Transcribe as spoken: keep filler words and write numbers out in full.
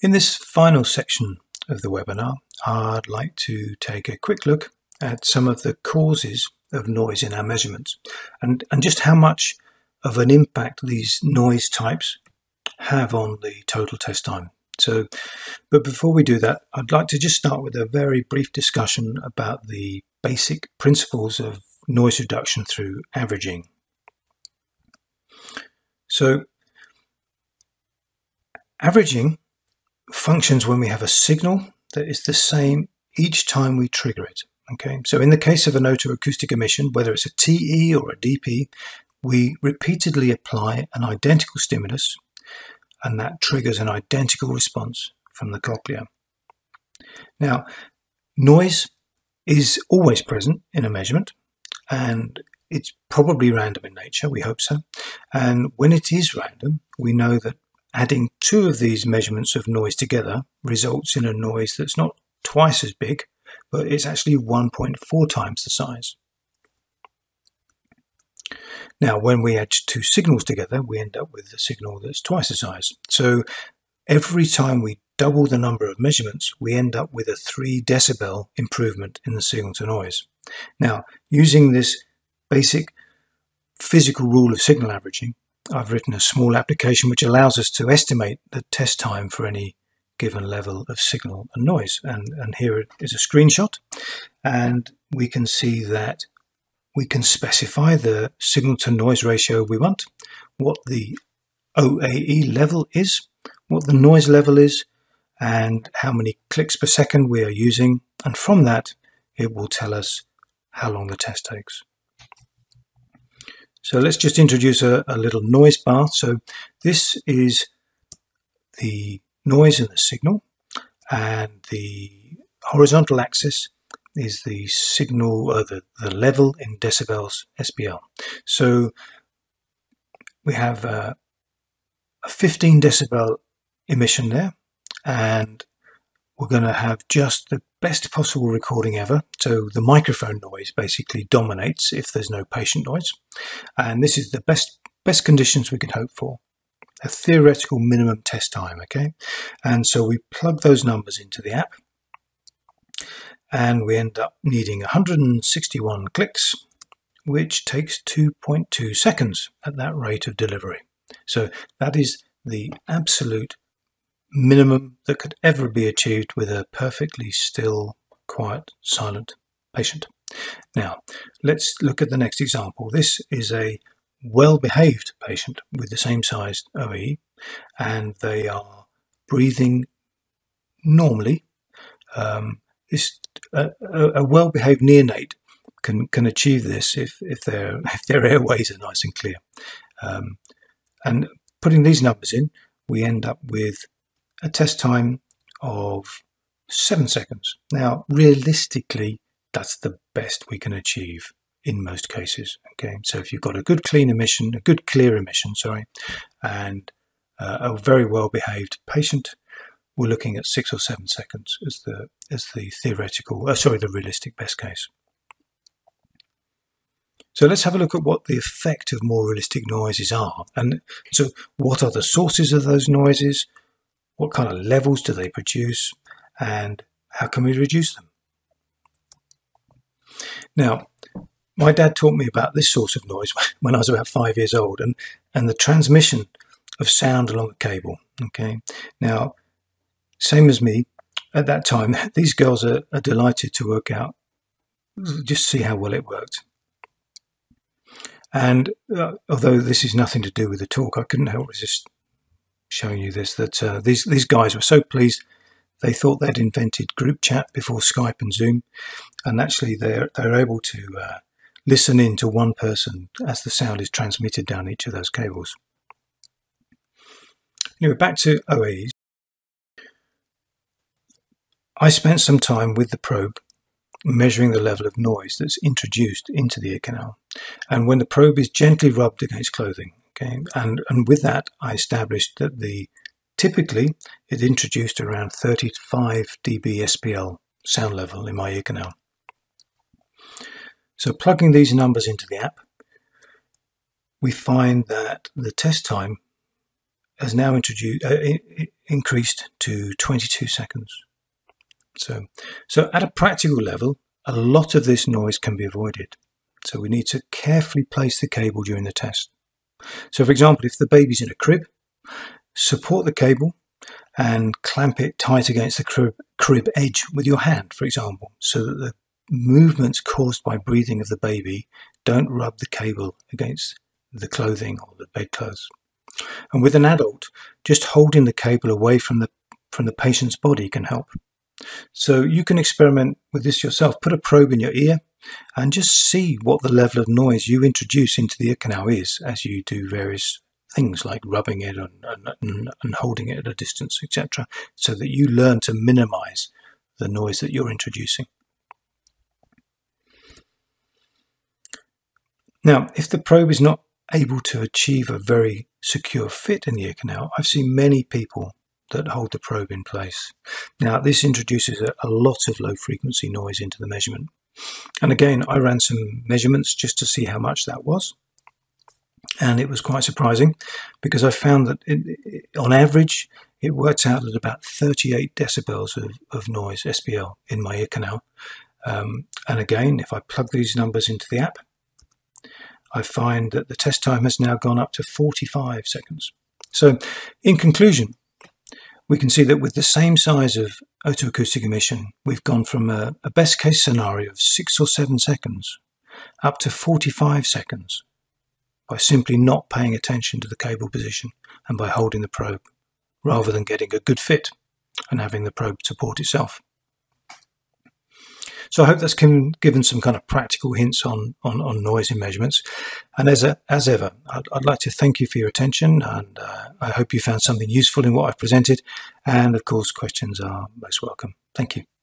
In this final section of the webinar, I'd like to take a quick look at some of the causes of noise in our measurements and, and just how much of an impact these noise types have on the total test time. So, but before we do that, I'd like to just start with a very brief discussion about the basic principles of noise reduction through averaging. So, averaging functions when we have a signal that is the same each time we trigger it. Okay, so in the case of an otoacoustic emission, whether it's a T E or a D P, we repeatedly apply an identical stimulus, and that triggers an identical response from the cochlea. Now, noise is always present in a measurement, and it's probably random in nature, we hope so. And when it is random, we know that adding two of these measurements of noise together results in a noise that's not twice as big, but it's actually one point four times the size. Now, when we add two signals together, we end up with a signal that's twice the size. So every time we double the number of measurements, we end up with a three decibel improvement in the signal to noise. Now, using this basic physical rule of signal averaging, I've written a small application which allows us to estimate the test time for any given level of signal and noise. And, and here is a screenshot, and we can see that we can specify the signal to noise ratio we want, what the O A E level is, what the noise level is, and how many clicks per second we are using. And from that, it will tell us how long the test takes. So let's just introduce a, a little noise bath. So this is the noise and the signal, and the horizontal axis is the signal, or the, the level in decibels S B L. So we have a, a fifteen decibel emission there, and we're going to have just the best possible recording ever. So the microphone noise basically dominates if there's no patient noise. And this is the best, best conditions we can hope for. A theoretical minimum test time, okay? And so we plug those numbers into the app, and we end up needing one hundred sixty-one clicks, which takes two point two seconds at that rate of delivery. So that is the absolute minimum that could ever be achieved with a perfectly still, quiet, silent patient. Now, let's look at the next example. This is a well-behaved patient with the same sized O A E, and they are breathing normally. Um, this, a, a well-behaved neonate can, can achieve this if, if, their, if their airways are nice and clear. Um, and putting these numbers in, we end up with a test time of seven seconds. Now, realistically, that's the best we can achieve in most cases. Okay, so if you've got a good clean emission, a good clear emission, sorry, and uh, a very well-behaved patient, we're looking at six or seven seconds as the as the theoretical, uh, sorry, the realistic best case. So let's have a look at what the effect of more realistic noises are, and so what are the sources of those noises? What kind of levels do they produce, and how can we reduce them? Now, my dad taught me about this source of noise when I was about five years old, and, and the transmission of sound along a cable. Okay, now, same as me, at that time, these girls are, are delighted to work out, just see how well it worked. And uh, although this is nothing to do with the talk, I couldn't help resist showing you this, that uh, these, these guys were so pleased. They thought they'd invented group chat before Skype and Zoom, and actually they're, they're able to uh, listen in to one person as the sound is transmitted down each of those cables. Anyway, back to O A Es. I spent some time with the probe measuring the level of noise that's introduced into the ear canal, and when the probe is gently rubbed against clothing. Okay, and, and with that, I established that the typically it introduced around thirty-five D B S P L sound level in my ear canal. So plugging these numbers into the app, we find that the test time has now introduced uh, increased to twenty-two seconds. So, so at a practical level, a lot of this noise can be avoided. So we need to carefully place the cable during the test. So for example, if the baby's in a crib, support the cable and clamp it tight against the crib, crib edge with your hand, for example, so that the movements caused by breathing of the baby don't rub the cable against the clothing or the bedclothes. And with an adult, just holding the cable away from the, from the patient's body can help. So you can experiment with this yourself. Put a probe in your ear and just see what the level of noise you introduce into the ear canal is as you do various things like rubbing it and, and, and holding it at a distance, et cetera, so that you learn to minimize the noise that you're introducing. Now, if the probe is not able to achieve a very secure fit in the ear canal, I've seen many people that hold the probe in place. Now, this introduces a, a lot of low frequency noise into the measurement. And again, I ran some measurements just to see how much that was. And it was quite surprising because I found that it, it, on average, it worked out at about thirty-eight decibels of, of noise, S B L, in my ear canal. Um, and again, if I plug these numbers into the app, I find that the test time has now gone up to forty-five seconds. So in conclusion, we can see that with the same size of otoacoustic emission, we've gone from a, a best case scenario of six or seven seconds up to forty-five seconds by simply not paying attention to the cable position and by holding the probe, rather than getting a good fit and having the probe support itself. So I hope that's given some kind of practical hints on, on, on noise in measurements. And as, a, as ever, I'd, I'd like to thank you for your attention, and uh, I hope you found something useful in what I've presented. And of course, questions are most welcome. Thank you.